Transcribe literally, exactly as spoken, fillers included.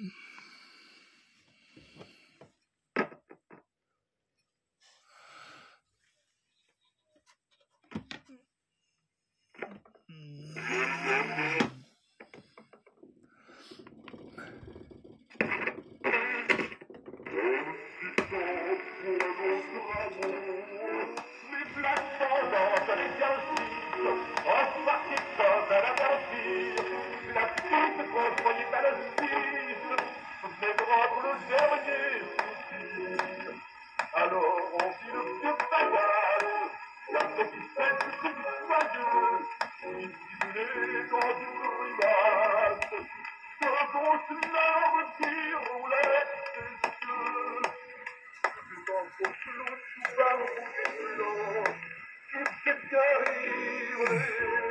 Alors on fit le vieux bagage, la petite tête du joyeux, il dissimulait dans une grimace, ce gros larme qui roulait des yeux. C'est un beau flou sous un rouge blanc, tout ce qui arrive.